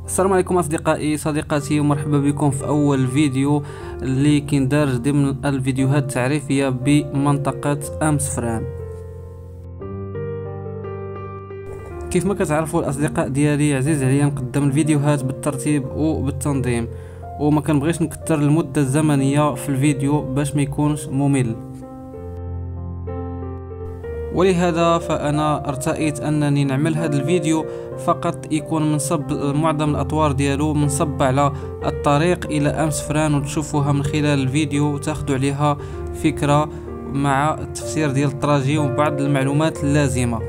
السلام عليكم اصدقائي صديقاتي، ومرحبا بكم في اول فيديو اللي كيندرج ضمن الفيديوهات التعريفيه بمنطقه امسفران. كيف ما كتعرفوا الاصدقاء ديالي، عزيز عليا نقدم الفيديوهات بالترتيب وبالتنظيم، وما كنبغيش نكثر المده الزمنيه في الفيديو باش ما يكونش ممل. ولهذا فأنا ارتأيت أنني نعمل هذا الفيديو فقط يكون منصب معظم الأطوار ديالو منصب على الطريق إلى امسفران، وتشوفوها من خلال الفيديو وتاخذوا عليها فكرة مع التفسير ديال التراجي وبعض المعلومات اللازمة.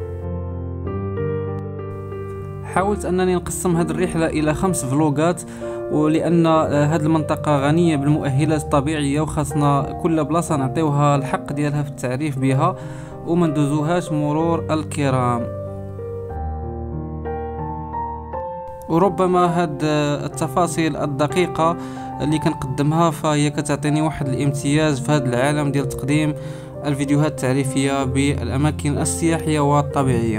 حاولت أنني نقسم هذه الرحلة إلى 5 فلوغات، ولأن هذه المنطقة غنية بالمؤهلات الطبيعية وخاصنا كل بلاصة نعطيوها الحق ديالها في التعريف بها وما ندوزوهاش مرور الكرام. وربما هاد التفاصيل الدقيقة اللي كنقدمها فهي كتعطيني واحد الامتياز في هذا العالم ديال تقديم الفيديوهات التعريفية بالأماكن السياحية والطبيعية.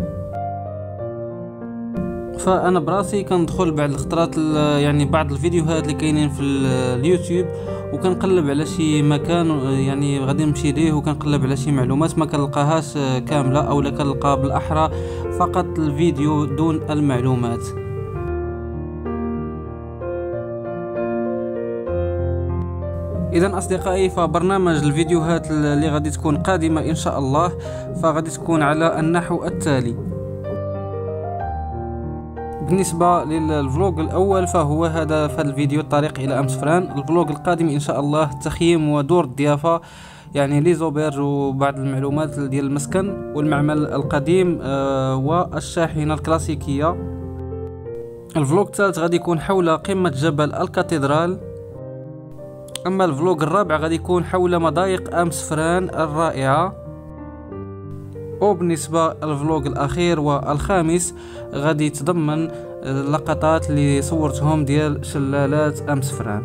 فانا براسي كندخل بعض الخطرات يعني بعض الفيديوهات اللي كاينين في اليوتيوب وكنقلب على شي مكان يعني غادي نمشي ليه، وكنقلب على شي معلومات ما كنلقاهاش كامله، او لا كنلقى بالاحرى فقط الفيديو دون المعلومات. اذا اصدقائي، فبرنامج الفيديوهات اللي غادي تكون قادمه ان شاء الله فغادي تكون على النحو التالي. بالنسبة للفلوق الأول فهو هذا في الفيديو الطريق إلى أمسفران. الفلوق القادم إن شاء الله التخييم ودور الضيافة، يعني لي زوبيرج وبعض المعلومات ديال المسكن والمعمل القديم والشاحنة الكلاسيكية. الفلوق الثالث غادي يكون حول قمة جبل الكاتدرال. أما الفلوق الرابع غادي يكون حول مضايق أمسفران الرائعة. وبالنسبة للفلوق الأخير والخامس غادي يتضمن اللقطات اللي صورتهم ديال شلالات أمسفران.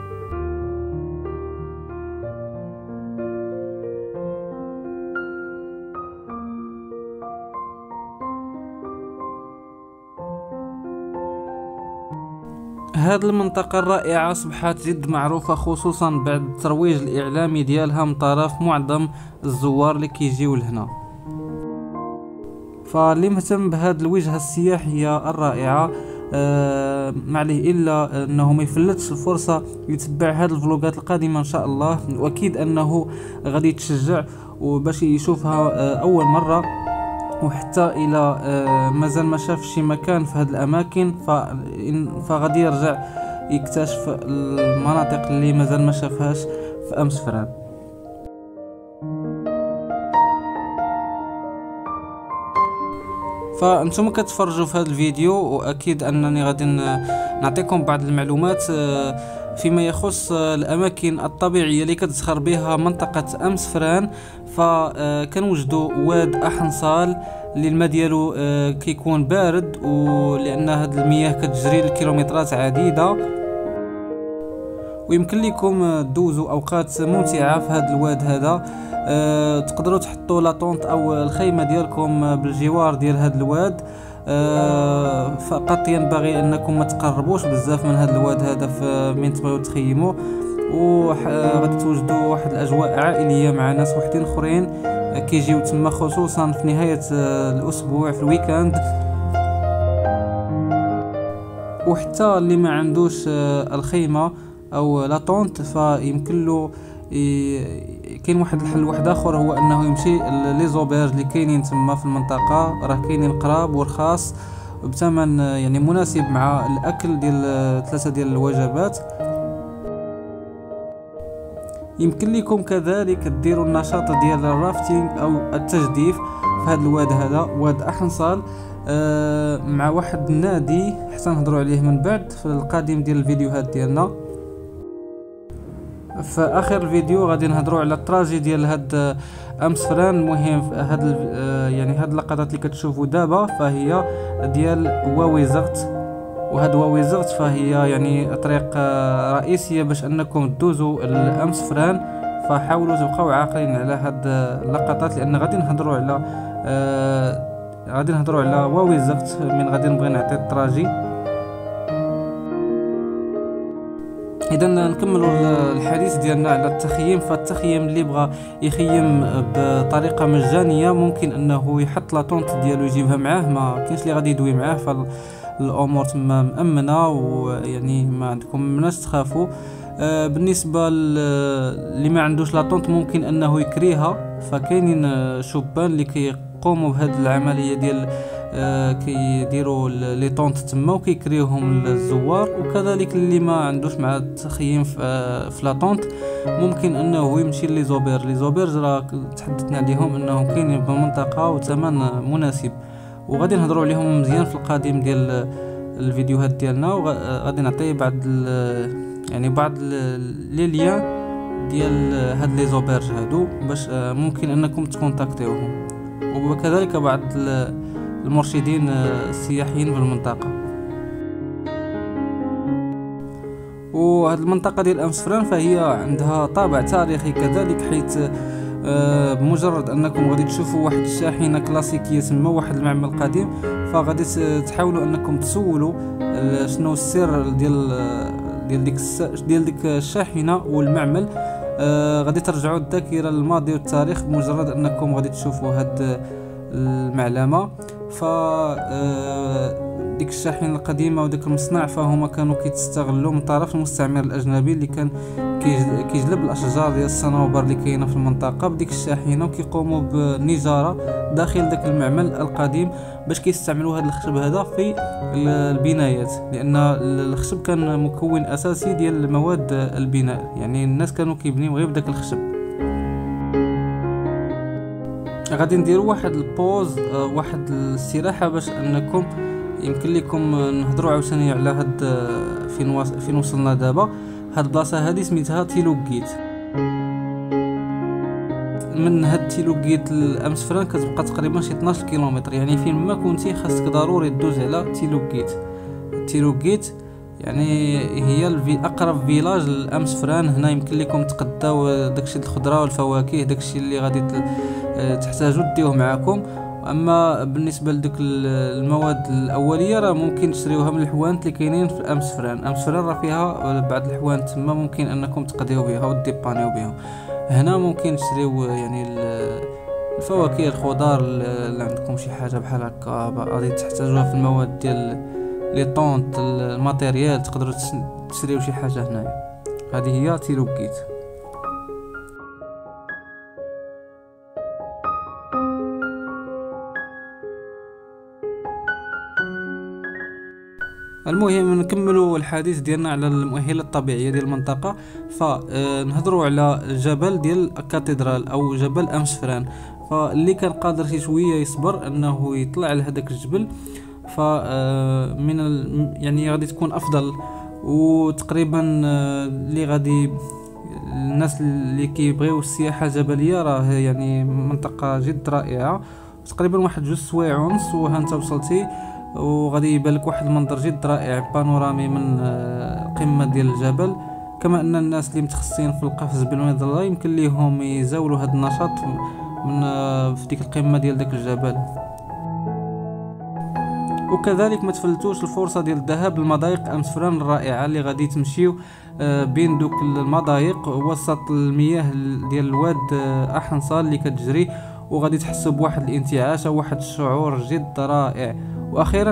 هذه المنطقة الرائعة أصبحت جد معروفة، خصوصا بعد الترويج الإعلامي ديالها من طرف معظم الزوار اللي كيجيو لهنا. فاللي مهتم بهذه الوجهة السياحية الرائعة ما عليه إلا أنه ما يفلتش الفرصة يتبع هذه الفلوقات القادمة إن شاء الله، وأكيد أنه غادي يتشجع وباش يشوفها أول مرة، وحتى إلى مازال ما شاف شي مكان في هذه الأماكن فغادي يرجع يكتشف المناطق اللي مازال ما شافهاش في أمسفران. فانتم كتفرجوا في هذا الفيديو، واكيد انني غادي نعطيكم بعض المعلومات فيما يخص الاماكن الطبيعيه اللي كتزخر بها منطقه امسفران. فكنوجدوا واد احنصال اللي الماء ديالو كيكون بارد، ولان هاد المياه كتجري لكيلومترات عديده، ويمكن لكم تدوزوا اوقات ممتعه في هذا الواد هذا. تقدروا تحطوا لاطونط او الخيمه ديالكم بالجوار ديال هذا الواد. فقط ينبغي انكم ما تقربوش بزاف من هذا الواد هذا من تبغيو تخيموا، وغادي توجدوا واحد الاجواء عائليه مع ناس وحدين اخرين كيجيو تما، خصوصا في نهايه الاسبوع في الويكاند. وحتى اللي ما عندوش الخيمه او لاطونط فيمكن له كاين واحد الحل واحد اخر، هو انه يمشي لي زوبيرج اللي كاينين تما في المنطقه، راه كاينين قراب ورخاص بثمن يعني مناسب مع الاكل ديال 3 ديال الوجبات. يمكن لكم كذلك ديروا النشاط ديال الرافتينغ او التجديف في هذا الواد هذا، واد احنصال، مع واحد النادي حتى نهضروا عليه من بعد في القادم ديال الفيديوهات ديالنا. في اخر الفيديو غادي نهضروا على التراجي ديال هاد امسفران. المهم هاد يعني هاد اللقطات اللي كتشوفوا دابا فهي ديال واويزغت، وهاد واويزغت فهي يعني طريق رئيسيه باش انكم تدوزوا لامسفران. فحاولوا تبقاو عاقلين على هاد اللقطات، لان غادي نهضروا على واويزغت من غادي نبغي نعطي التراجي. اذا نكملوا الحديث ديالنا على التخييم. فالتخييم اللي بغى يخيم بطريقه مجانيه ممكن انه يحط لا طونط ديالو يجيبها معاه، ما كاينش اللي غادي يدوي معاه، فالامور تما مامنه ويعني ما عندكم مناش تخافوا. بالنسبه اللي ما عندوش لا طونط ممكن انه يكريها، فكاينين شبان اللي كيقوموا بهذه العمليه ديال كيديروا لي طونط تما وكيكريوهم للزوار. وكذلك اللي ما عندوش مع التخييم في لا طونط ممكن انه يمشي لي زوبير راه تحدثنا عليهم انهم كاينين بمنطقه وثمن مناسب، وغادي نهضروا عليهم مزيان في القادم ديال الفيديوهات ديالنا، وغادي نعطي بعض لي ليان ديال هاد لي زوبيرج هادو باش ممكن انكم تكونتاكتيوهم، وكذلك بعض المرشدين السياحيين في المنطقة. وهذه المنطقة ديال أمسفران فهي عندها طابع تاريخي كذلك، حيث بمجرد انكم غادي تشوفوا واحد الشاحنة كلاسيكية تما، واحد المعمل قديم، فغادي تحاولوا انكم تسولوا شنو السر ديال ديك الشاحنة والمعمل. غادي ترجعوا الذاكرة للماضي والتاريخ بمجرد انكم غادي تشوفوا هاد المعلمة. ف ديك الشاحنة القديمة وديك المصنع فهما كانوا كيتستغلوا من طرف المستعمر الأجنبي اللي كان كيجلب الأشجار ديال الصنوبر اللي كاينة في المنطقة بديك الشاحنة، وكيقوموا بالنجارة داخل داك المعمل القديم باش كيستعملوا هذا الخشب هذا في البنايات، لأن الخشب كان مكون أساسي ديال مواد البناء، يعني الناس كانوا كيبنيو غير بداك الخشب. غادي نديروا واحد البوز، واحد الاستراحه باش انكم يمكن لكم نهضروا عاوتاني على هاد فين وصلنا دابا. هاد البلاصه هادي سميتها تيلوغيت. من هاد تيلوغيت لأمسفران كتبقى تقريبا شي 12 كيلومتر، يعني فين ما كنتي خاصك ضروري دوز على تيلوغيت يعني هي اقرب فيلاج لأمسفران. هنا يمكن لكم تقداو داكشي الخضره والفواكه، داكشي اللي غادي تحتاجوا ديوه معكم. اما بالنسبه لديك المواد الاوليه راه ممكن تشريوها من الحوانت اللي كاينين في امسفران راه فيها بعض الحوانت تما ممكن انكم تقضيو بها وديبانيو بهم. هنا ممكن تشريو يعني الفواكه الخضار اللي عندكم شي حاجه بحال هكا غادي تحتاجوها في المواد ديال لي طونط الماتيريال، تقدروا تشريو شي حاجه هنايا. هذه هي تيلوغيت. المهم نكملوا الحديث ديالنا على المؤهلات الطبيعيه ديال المنطقه. فنهضروا على جبل ديال الكاتدرال او جبل أمسفران. فاللي كان قادر شي شويه يصبر انه يطلع لهداك الجبل من يعني غادي تكون افضل. وتقريبا اللي غادي الناس اللي كيبغيو السياحه الجبليه راه يعني منطقه جد رائعه، تقريبا واحد 2 سوايع ونص وها انت وصلتي، وغادي يبان لك واحد المنظر جد رائع بانورامي من القمه ديال الجبل. كما ان الناس اللي متخصصين في القفز بالمظله يمكن ليهم يزاولوا هذا النشاط من في ديك القمه ديال داك الجبل. وكذلك ما تفلتوش الفرصه ديال الذهاب للمضايق أمسفران الرائعه اللي غادي تمشيو بين دوك المضايق وسط المياه ديال الواد أحنصال اللي كتجري، وغادي تحسوا بواحد الانتعاش او واحد الشعور جد رائع. واخيرا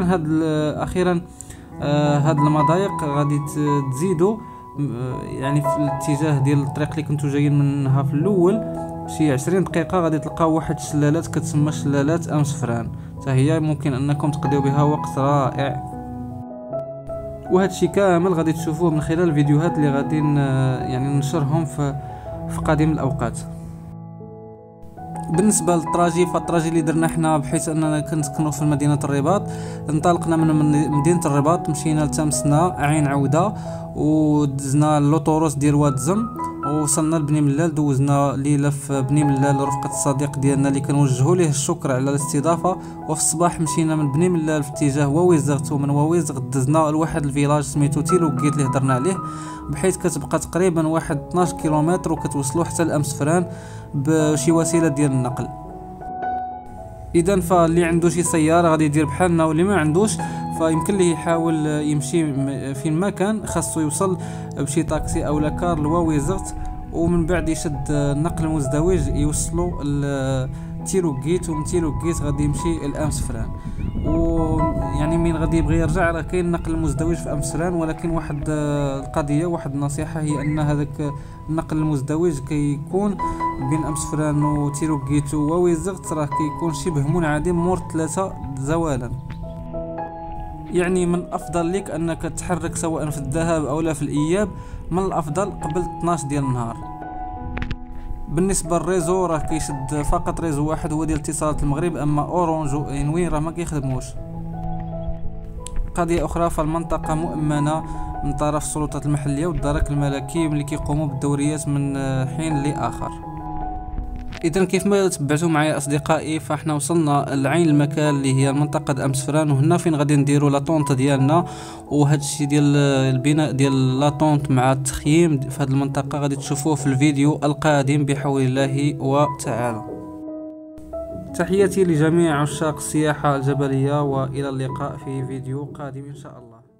هاد المضايق غادي تزيدوا يعني في الاتجاه ديال الطريق اللي كنتو جايين منها في الاول شي 20 دقيقه غادي تلقاو واحد الشلالات كتسمى شلالات أمسفران، حتى هي ممكن انكم تقضيو بها وقت رائع. وهذا الشيء كامل غادي تشوفوه من خلال الفيديوهات اللي غادي يعني ننشرهم في قادم الاوقات. بالنسبه للطراجي فالطراجي اللي درنا حنا بحيث اننا كنسكنوا في مدينه الرباط. انطلقنا من مدينه الرباط مشينا لتمسنا عين عوده ودزنا اللوطوروس ديال واد زم ووصلنا لبني ملال. دوزنا ليله في بني ملال رفقه الصديق ديالنا اللي كنوجهوا ليه الشكر على الاستضافه. وفي الصباح مشينا من بني ملال في اتجاه واويزغ، ومن واويزغ دزنا لواحد الفيلاج سميتو تيلوغيت اللي هضرنا عليه، بحيث كتبقى تقريبا واحد 12 كيلومتر وكتوصلوا حتى لأمسفران بشي وسيله ديال النقل. اذا فاللي عنده شي سياره غادي يدير بحالنا، واللي ما عندوش فيمكن ليه يحاول يمشي فين ما كان، خاصو يوصل بشي طاكسي او لاكار لواويزغت، ومن بعد يشد النقل المزدوج يوصلو لتيروكيت، ومن تيروكيت غادي يمشي لامسفران. ويعني من غادي يبغي يرجع راه كاين نقل مزدوج في امسفران، ولكن واحد القضيه، واحد النصيحه، هي ان هذاك النقل المزدوج كيكون بين امسفران وتيروكيت وواويزغت راه كيكون شبه منعدم مور 3 زوالا. يعني من الافضل لك انك تتحرك سواء في الذهاب او لا في الاياب، من الافضل قبل 12 ديال النهار. بالنسبه للريزو راه كيشد فقط ريزو واحد هو ديال اتصالات المغرب، اما اورانج وانوي راه ما كيخدموش. قضيه اخرى، فالمنطقه مؤمنه من طرف السلطات المحليه والدرك الملكي ملي كيقوموا بالدوريات من حين لاخر. اذا كيف ما تبعتوا معايا اصدقائي، فاحنا وصلنا لعين المكان اللي هي منطقه امسفران، وهنا فين غادي نديروا لاطونط ديالنا. وهذا الشيء ديال البناء ديال لاطونط مع التخييم في هذه المنطقه غادي تشوفوه في الفيديو القادم بحول الله وتعالى. تحياتي لجميع عشاق السياحه الجبليه، والى اللقاء في فيديو قادم ان شاء الله.